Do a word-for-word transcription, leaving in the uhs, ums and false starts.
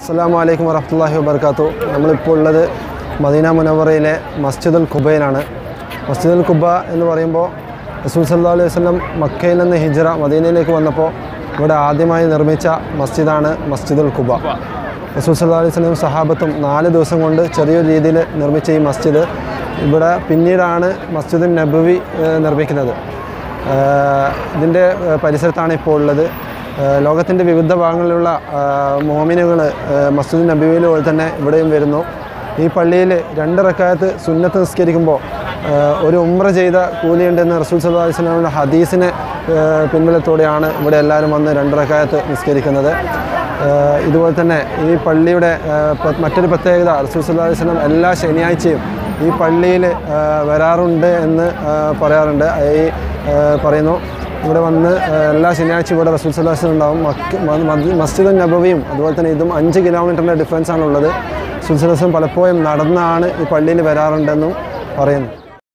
അസ്സലാമു അലൈക്കും വറഹ്മത്തുള്ളാഹി വബറകാതുഹു. നമ്മളിപ്പോൾ ഉള്ളത് മദീന മുനവ്വറയിലെ മസ്ജിദുൽ ഖുബയിലാണ്. മസ്ജിദുൽ ഖുബ എന്ന് പറയുമ്പോൾ റസൂൽ സല്ലല്ലാഹു അലൈഹി വസല്ലം മക്കയിൽ നിന്ന് ഹിജ്റ മദീനയിലേക്ക് വന്നപ്പോൾ ഇവിടെ ആദ്യമായി നിർമ്മിച്ച മസ്ജിദാണ് മസ്ജിദുൽ ഖുബ. റസൂൽ സല്ലല്ലാഹു അലൈഹി വസല്ലം സഹാബത്തും നാല് ദിവസം കൊണ്ട് ചെറിയൊരു രീതിയിൽ നിർമ്മിച്ച ഈ മസ്ജിദ് ഇവിടെ പിന്നീടാണ് മസ്ജിദുൻ നബവി നിർമ്മിക്കുന്നത്. ഇതിൻ്റെ പരിസരത്താണ് ഇപ്പോൾ ഉള്ളത്. ലോകത്തിൻ്റെ വിവിധ ഭാഗങ്ങളിലുള്ള മോമിനുകൾ മസ്ജിദ് നബവിയിൽ പോലെ തന്നെ ഇവിടെയും വരുന്നു. ഈ പള്ളിയിൽ രണ്ട് റക്അത്ത് സുന്നത്ത് നിസ്കരിക്കുമ്പോൾ ഒരു ഉംറ ചെയ്ത കൂലിയുണ്ടെന്ന് റസൂൽ സല്ലല്ലാഹു അലൈഹി വസല്ലമയുടെ ഹദീസിനെ പിൻബലത്തോടെയാണ് ഇവിടെ എല്ലാവരും വന്ന് രണ്ട് റക്അത്ത് നിസ്കരിക്കുന്നത്. ഇതുപോലെ തന്നെ ഈ പള്ളിയുടെ മറ്റൊരു പ്രത്യേകത, റസൂൽ സല്ലല്ലാഹു അലൈഹി വസല്ലം എല്ലാ ശനിയാഴ്ചയും ഈ പള്ളിയിൽ വരാറുണ്ട് എന്ന് പറയാറുണ്ട്. ഈ പറയുന്നു ഇവിടെ വന്ന് എല്ലാ ശനിയാഴ്ചയും ഇവിടെ റസൂൽ സല്ലല്ലാഹു അലൈഹി വസല്ലം ഉണ്ടാവും. മസ്ജിദുൻ നബവിയും അതുപോലെ തന്നെ ഇതും അഞ്ച് കിലോമീറ്ററിൻ്റെ ഡിഫറൻസാണുള്ളത്. റസൂൽ സല്ലല്ലാഹു അലൈഹി വസല്ലം പലപ്പോഴും നടന്നാണ് ഈ പള്ളിയിൽ വരാറുണ്ടെന്നും പറയുന്നു.